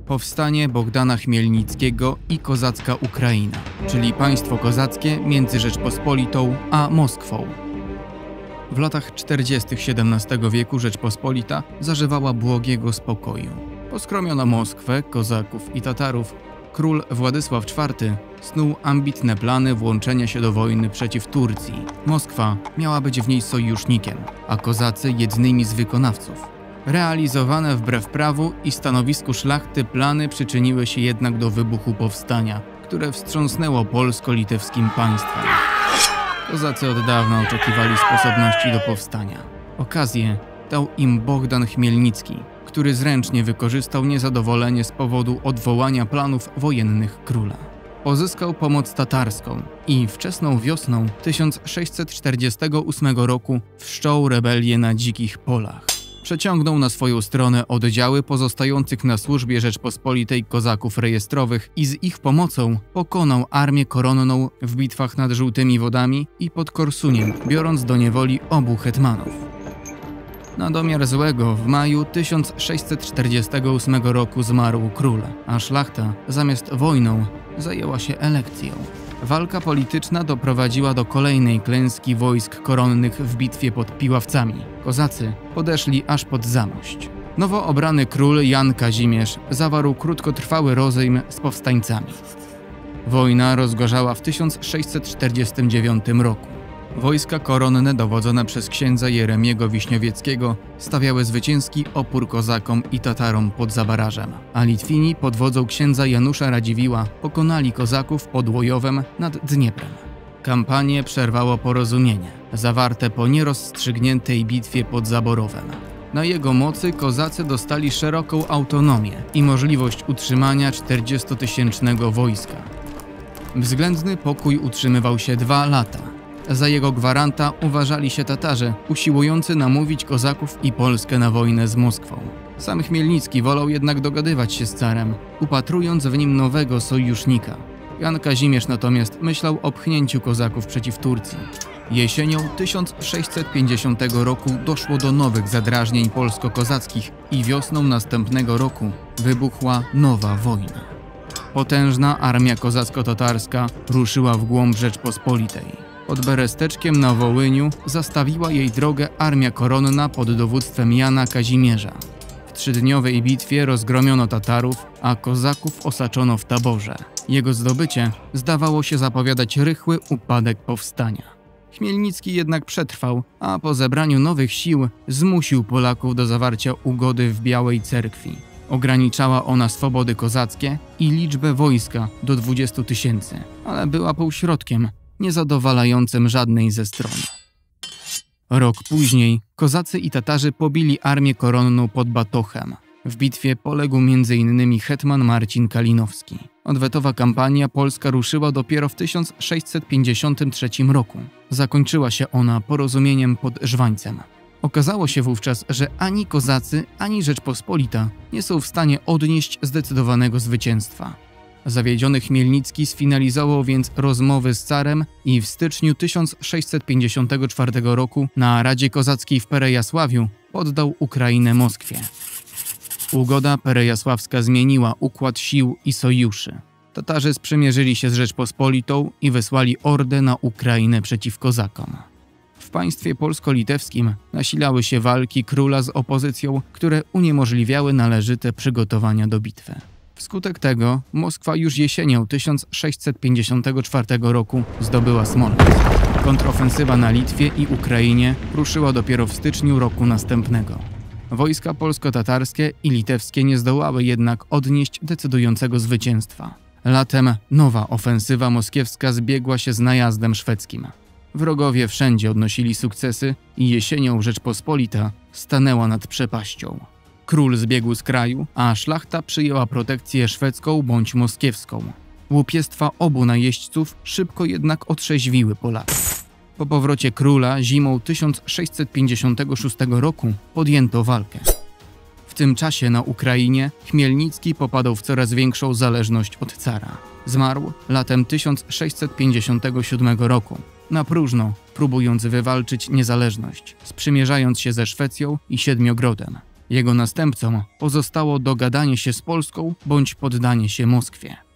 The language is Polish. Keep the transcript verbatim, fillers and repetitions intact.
Powstanie Bogdana Chmielnickiego i kozacka Ukraina, czyli państwo kozackie między Rzeczpospolitą a Moskwą. W latach czterdziestych siedemnastego wieku Rzeczpospolita zażywała błogiego spokoju. Poskromiono Moskwę, kozaków i Tatarów. Król Władysław czwarty snuł ambitne plany włączenia się do wojny przeciw Turcji. Moskwa miała być w niej sojusznikiem, a kozacy jednymi z wykonawców. Realizowane wbrew prawu i stanowisku szlachty plany przyczyniły się jednak do wybuchu powstania, które wstrząsnęło polsko-litewskim państwem. Kozacy od dawna oczekiwali sposobności do powstania. Okazję dał im Bogdan Chmielnicki, który zręcznie wykorzystał niezadowolenie z powodu odwołania planów wojennych króla. Pozyskał pomoc tatarską i wczesną wiosną tysiąc sześćset czterdziestego ósmego roku wszczął rebelię na Dzikich Polach. Przeciągnął na swoją stronę oddziały pozostających na służbie Rzeczpospolitej kozaków rejestrowych i z ich pomocą pokonał armię koronną w bitwach nad Żółtymi Wodami i pod Korsuniem, biorąc do niewoli obu hetmanów. Na domiar złego w maju tysiąc sześćset czterdziestego ósmego roku zmarł król, a szlachta zamiast wojną zajęła się elekcją. Walka polityczna doprowadziła do kolejnej klęski wojsk koronnych w bitwie pod Piławcami. Kozacy podeszli aż pod Zamość. Nowo obrany król Jan Kazimierz zawarł krótkotrwały rozejm z powstańcami. Wojna rozgorzała w tysiąc sześćset czterdziestym dziewiątym roku. Wojska koronne dowodzone przez księdza Jeremiego Wiśniowieckiego stawiały zwycięski opór kozakom i Tatarom pod Zabarażem, a Litwini pod wodzą księdza Janusza Radziwiła pokonali kozaków pod Łojowem nad Dnieprem. Kampanię przerwało porozumienie, zawarte po nierozstrzygniętej bitwie pod Zaborowem. Na jego mocy kozacy dostali szeroką autonomię i możliwość utrzymania czterdziestotysięcznego wojska. Względny pokój utrzymywał się dwa lata. Za jego gwaranta uważali się Tatarzy, usiłujący namówić kozaków i Polskę na wojnę z Moskwą. Sam Chmielnicki wolał jednak dogadywać się z carem, upatrując w nim nowego sojusznika. Jan Kazimierz natomiast myślał o pchnięciu kozaków przeciw Turcji. Jesienią tysiąc sześćset pięćdziesiątego roku doszło do nowych zadrażnień polsko-kozackich i wiosną następnego roku wybuchła nowa wojna. Potężna armia kozacko-tatarska ruszyła w głąb Rzeczpospolitej. Pod Beresteczkiem na Wołyniu zastawiła jej drogę armia koronna pod dowództwem Jana Kazimierza. W trzydniowej bitwie rozgromiono Tatarów, a kozaków osaczono w taborze. Jego zdobycie zdawało się zapowiadać rychły upadek powstania. Chmielnicki jednak przetrwał, a po zebraniu nowych sił zmusił Polaków do zawarcia ugody w Białej Cerkwi. Ograniczała ona swobody kozackie i liczbę wojska do dwudziestu tysięcy, ale była półśrodkiem, niezadowalającym żadnej ze stron. Rok później kozacy i Tatarzy pobili armię koronną pod Batochem. W bitwie poległ między innymi hetman Marcin Kalinowski. Odwetowa kampania polska ruszyła dopiero w tysiąc sześćset pięćdziesiątym trzecim roku. Zakończyła się ona porozumieniem pod Żwańcem. Okazało się wówczas, że ani kozacy, ani Rzeczpospolita nie są w stanie odnieść zdecydowanego zwycięstwa. Zawiedziony Chmielnicki sfinalizował więc rozmowy z carem i w styczniu tysiąc sześćset pięćdziesiątego czwartego roku na Radzie Kozackiej w Perejasławiu poddał Ukrainę Moskwie. Ugoda perejasławska zmieniła układ sił i sojuszy. Tatarzy sprzymierzyli się z Rzeczpospolitą i wysłali ordę na Ukrainę przeciw kozakom. W państwie polsko-litewskim nasilały się walki króla z opozycją, które uniemożliwiały należyte przygotowania do bitwy. Wskutek tego Moskwa już jesienią tysiąc sześćset pięćdziesiątego czwartego roku zdobyła Smoleńsk. Kontrofensywa na Litwie i Ukrainie ruszyła dopiero w styczniu roku następnego. Wojska polsko-tatarskie i litewskie nie zdołały jednak odnieść decydującego zwycięstwa. Latem nowa ofensywa moskiewska zbiegła się z najazdem szwedzkim. Wrogowie wszędzie odnosili sukcesy i jesienią Rzeczpospolita stanęła nad przepaścią. Król zbiegł z kraju, a szlachta przyjęła protekcję szwedzką bądź moskiewską. Łupiestwa obu najeźdźców szybko jednak otrzeźwiły Polaków. Po powrocie króla zimą tysiąc sześćset pięćdziesiątego szóstego roku podjęto walkę. W tym czasie na Ukrainie Chmielnicki popadał w coraz większą zależność od cara. Zmarł latem tysiąc sześćset pięćdziesiątego siódmego roku, na próżno próbując wywalczyć niezależność, sprzymierzając się ze Szwecją i Siedmiogrodem. Jego następcom pozostało dogadanie się z Polską bądź poddanie się Moskwie.